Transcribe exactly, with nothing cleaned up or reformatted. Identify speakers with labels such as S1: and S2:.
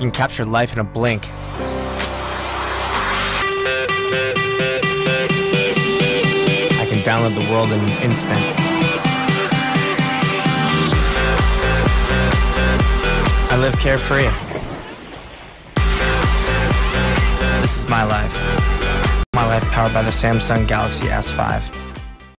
S1: can capture life in a blink. I can download the world in an instant. I live carefree. This is my life. My life powered by the Samsung Galaxy S five.